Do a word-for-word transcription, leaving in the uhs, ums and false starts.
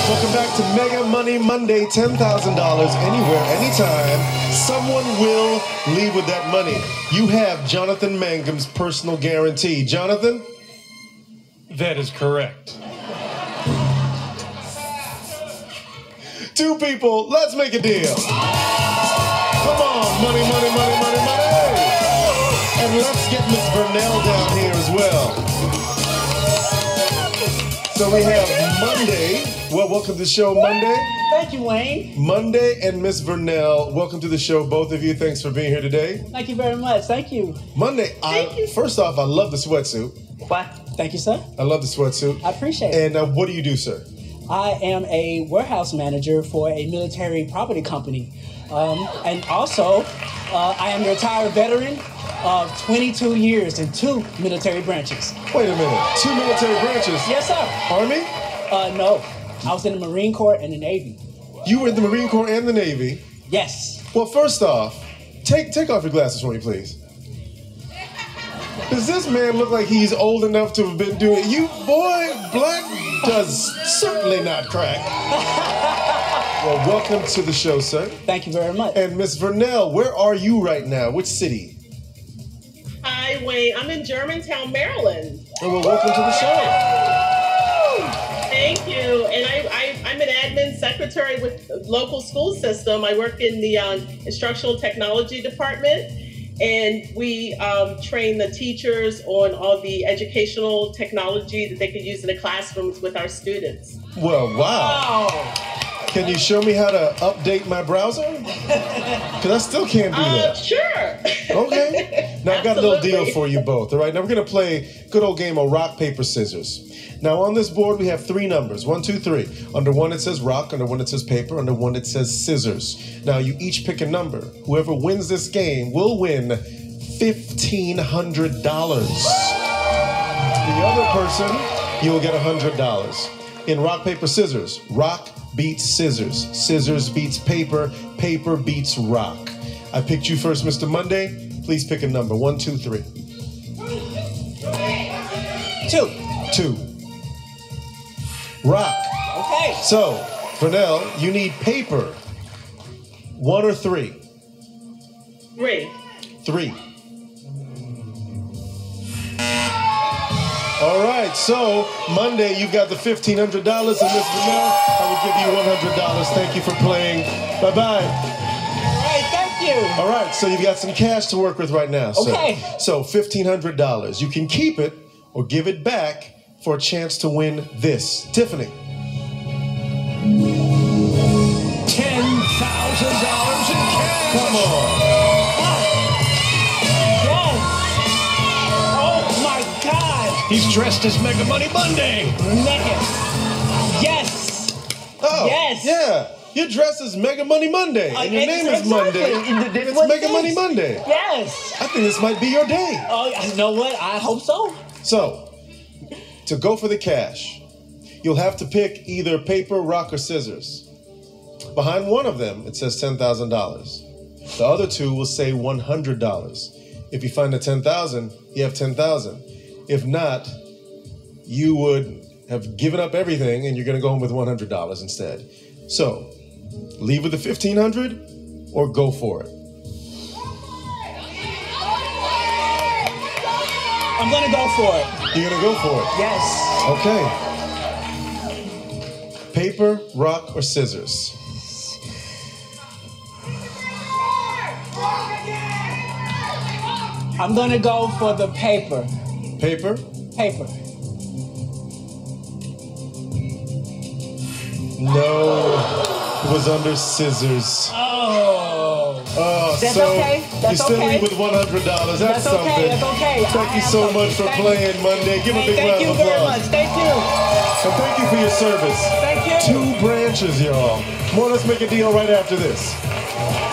Welcome back to Mega Money Monday. ten thousand dollars anywhere, anytime. Someone will leave with that money. You have Jonathan Mangum's personal guarantee. Jonathan? That is correct. Two people, let's make a deal. Come on, money, money, money, money, money. And let's get Miss Vernell down here as well. So we have Monday. Well, welcome to the show, Monday. Thank you, Wayne. Monday and Miss Vernell, welcome to the show, both of you. Thanks for being here today. Thank you very much. Thank you. Monday, Thank I, you. First off, I love the sweatsuit. What? Thank you, sir. I love the sweatsuit. I appreciate it. And uh, what do you do, sir? I am a warehouse manager for a military property company. Um, and also, uh, I am a retired veteran of twenty-two years in two military branches. Wait a minute. Two military branches? Yes, sir. Army? Uh, no. I was in the Marine Corps and the Navy. You were in the Marine Corps and the Navy? Yes. Well, first off, take take off your glasses for me, please. Does this man look like he's old enough to have been doing it? You, boy, black does certainly not crack. Well, welcome to the show, sir. Thank you very much. And Miss Vernell, where are you right now? Which city? Hi, Wayne. I'm in Germantown, Maryland. Oh, well, welcome to the show. Thank you. And I, I, I'm an admin secretary with the local school system. I work in the um, instructional technology department, and we um, train the teachers on all the educational technology that they can use in the classrooms with our students. Well, wow. Wow. Can you show me how to update my browser? Because I still can't do Uh, that. sure. Okay. Now, I've got a little deal Absolutely. for you both, all right? Now, we're going to play a good old game of rock, paper, scissors. Now, on this board, we have three numbers. One, two, three. Under one, it says rock. Under one, it says paper. Under one, it says scissors. Now, you each pick a number. Whoever wins this game will win fifteen hundred dollars. The other person, you will get one hundred dollars. In rock, paper, scissors, rock beats scissors. Scissors beats paper. Paper beats rock. I picked you first, Mister Monday. Please pick a number. One, two, three. Two. Two. Rock. Okay. So, Vernell, you need paper. One or three? Three. Three. All right, so Monday, you've got the fifteen hundred dollars, and Miss Vernell, I will give you one hundred dollars. Thank you for playing. Bye-bye. All right. Thank you. All right, so you've got some cash to work with right now, sir. Okay. So fifteen hundred dollars. You can keep it or give it back for a chance to win this. Tiffany. ten thousand dollars in cash. Come on. Yes. Oh, my God. He's dressed as Mega Money Monday. Mega. Yes. Oh, Yes. yeah. You're dressed as Mega Money Monday, Uh, and your ex- name is exactly. Monday. That's It's what Mega it Money is. Monday. Yes. I think this might be your day. Oh, you know what? I hope so. So, to go for the cash, you'll have to pick either paper, rock, or scissors. Behind one of them, it says ten thousand dollars. The other two will say one hundred dollars. If you find the ten thousand dollars, you have ten thousand dollars. If not, you would have given up everything and you're going to go home with one hundred dollars instead. So, leave with the fifteen hundred dollars or go for it. I'm going to go for it. You're going to go for it. Yes. Okay. Paper, rock, or scissors? I'm going to go for the paper. Paper? Paper. No. It was under scissors. Oh. Oh, That's so okay. That's you still okay. leave with one hundred dollars. That's, That's okay. something. That's okay. Thank I you have so something. much for Thank playing you. Monday. Give a big Thank round you of very applause. much. Thank you. And thank you for your service. Thank you. Two branches, y'all. More, let's make a deal right after this.